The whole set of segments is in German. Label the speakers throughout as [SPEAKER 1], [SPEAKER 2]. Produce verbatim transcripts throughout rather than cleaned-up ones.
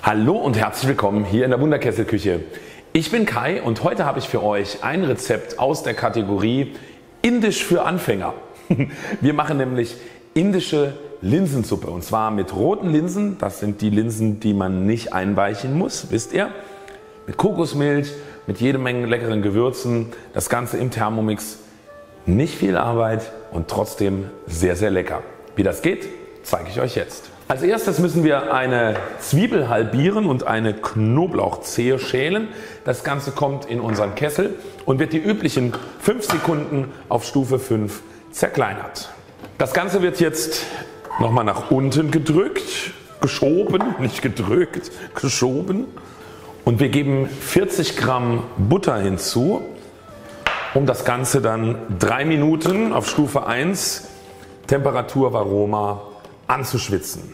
[SPEAKER 1] Hallo und herzlich willkommen hier in der Wunderkesselküche. Ich bin Kai und heute habe ich für euch ein Rezept aus der Kategorie Indisch für Anfänger. Wir machen nämlich indische Linsensuppe und zwar mit roten Linsen. Das sind die Linsen, die man nicht einweichen muss, wisst ihr. Mit Kokosmilch, mit jede Menge leckeren Gewürzen. Das Ganze im Thermomix. Nicht viel Arbeit und trotzdem sehr sehr lecker. Wie das geht, zeige ich euch jetzt. Als erstes müssen wir eine Zwiebel halbieren und eine Knoblauchzehe schälen. Das Ganze kommt in unseren Kessel und wird die üblichen fünf Sekunden auf Stufe fünf zerkleinert. Das Ganze wird jetzt nochmal nach unten gedrückt, geschoben, nicht gedrückt, geschoben. Und wir geben vierzig Gramm Butter hinzu, um das Ganze dann drei Minuten auf Stufe eins Temperatur Varoma anzuschwitzen.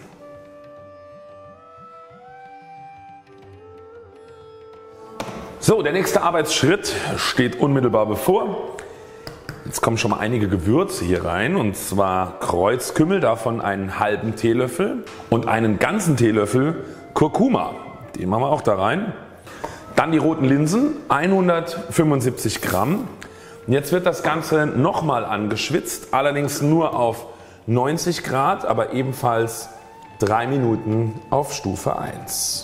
[SPEAKER 1] So, der nächste Arbeitsschritt steht unmittelbar bevor. Jetzt kommen schon mal einige Gewürze hier rein und zwar Kreuzkümmel, davon einen halben Teelöffel und einen ganzen Teelöffel Kurkuma. Den machen wir auch da rein. Dann die roten Linsen, hundertfünfundsiebzig Gramm. Und jetzt wird das Ganze nochmal angeschwitzt, allerdings nur auf neunzig Grad, aber ebenfalls drei Minuten auf Stufe eins.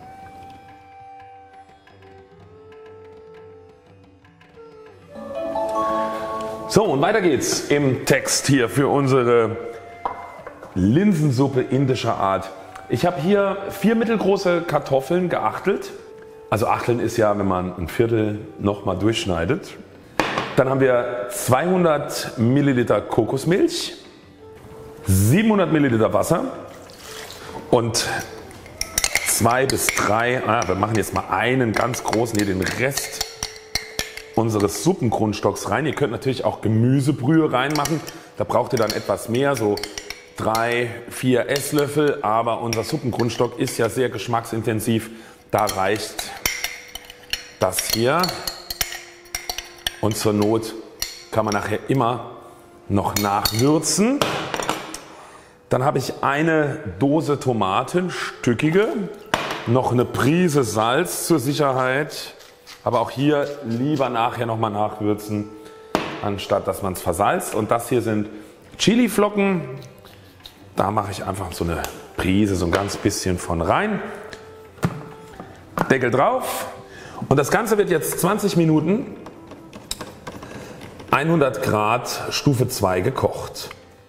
[SPEAKER 1] So, und weiter geht's im Text hier für unsere Linsensuppe indischer Art. Ich habe hier vier mittelgroße Kartoffeln geachtelt. Also Achteln ist ja, wenn man ein Viertel nochmal durchschneidet. Dann haben wir zweihundert Milliliter Kokosmilch, siebenhundert Milliliter Wasser und zwei bis drei, ah, wir machen jetzt mal einen ganz großen, hier den Rest unseres Suppengrundstocks rein. Ihr könnt natürlich auch Gemüsebrühe reinmachen, da braucht ihr dann etwas mehr, so drei, vier Esslöffel, aber unser Suppengrundstock ist ja sehr geschmacksintensiv, da reicht das hier und zur Not kann man nachher immer noch nachwürzen. Dann habe ich eine Dose Tomaten, stückige, noch eine Prise Salz zur Sicherheit, aber auch hier lieber nachher nochmal nachwürzen, anstatt dass man es versalzt. Und das hier sind Chiliflocken, da mache ich einfach so eine Prise, so ein ganz bisschen von rein. Deckel drauf und das Ganze wird jetzt zwanzig Minuten hundert Grad Stufe zwei gekocht.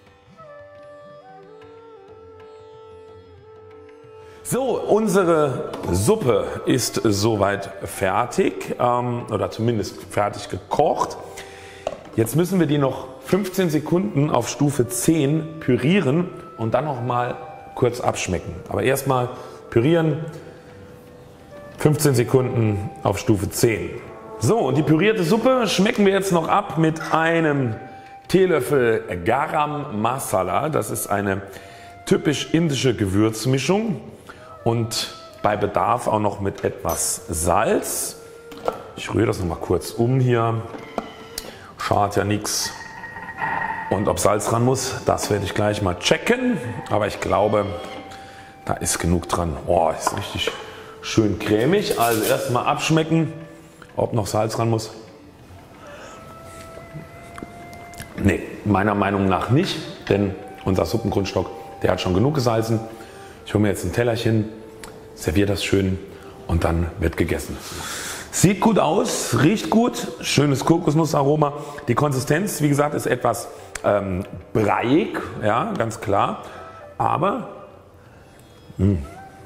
[SPEAKER 1] So, unsere Suppe ist soweit fertig ähm, oder zumindest fertig gekocht. Jetzt müssen wir die noch fünfzehn Sekunden auf Stufe zehn pürieren und dann noch mal kurz abschmecken. Aber erstmal pürieren, fünfzehn Sekunden auf Stufe zehn. So, und die pürierte Suppe schmecken wir jetzt noch ab mit einem Teelöffel Garam Masala. Das ist eine typisch indische Gewürzmischung. Und bei Bedarf auch noch mit etwas Salz. Ich rühre das noch mal kurz um hier. Schadet ja nichts. Und ob Salz dran muss, das werde ich gleich mal checken. Aber ich glaube, da ist genug dran. Oh, ist richtig schön cremig. Also erstmal abschmecken, ob noch Salz dran muss. Ne, meiner Meinung nach nicht, denn unser Suppengrundstock, der hat schon genug gesalzen. Ich hole mir jetzt ein Tellerchen, serviere das schön und dann wird gegessen. Sieht gut aus, riecht gut, schönes Kokosnussaroma. Die Konsistenz, wie gesagt, ist etwas ähm, breiig, ja, ganz klar, aber mh,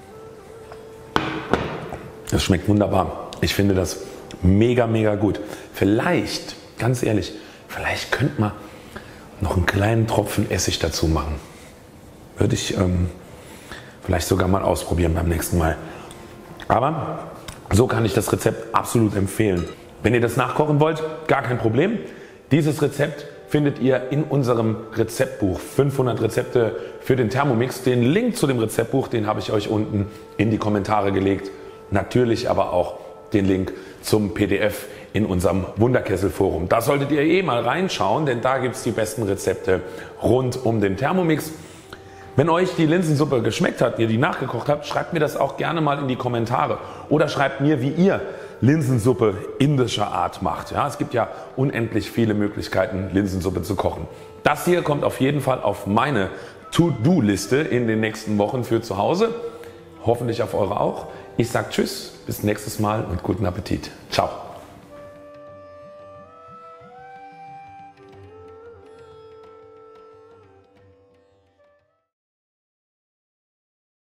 [SPEAKER 1] das schmeckt wunderbar. Ich finde das mega mega gut. Vielleicht, ganz ehrlich, vielleicht könnte man noch einen kleinen Tropfen Essig dazu machen. Würde ich ähm, vielleicht sogar mal ausprobieren beim nächsten Mal. Aber so kann ich das Rezept absolut empfehlen. Wenn ihr das nachkochen wollt, gar kein Problem. Dieses Rezept findet ihr in unserem Rezeptbuch fünfhundert Rezepte für den Thermomix. Den Link zu dem Rezeptbuch, den habe ich euch unten in die Kommentare gelegt. Natürlich aber auch den Link zum P D F in unserem Wunderkessel Forum. Da solltet ihr eh mal reinschauen, denn da gibt es die besten Rezepte rund um den Thermomix. Wenn euch die Linsensuppe geschmeckt hat, ihr die nachgekocht habt, schreibt mir das auch gerne mal in die Kommentare oder schreibt mir, wie ihr Linsensuppe indischer Art macht. Ja, es gibt ja unendlich viele Möglichkeiten, Linsensuppe zu kochen. Das hier kommt auf jeden Fall auf meine To-Do-Liste in den nächsten Wochen für zu Hause. Hoffentlich auf eure auch. Ich sage Tschüss, bis nächstes Mal und guten Appetit. Ciao.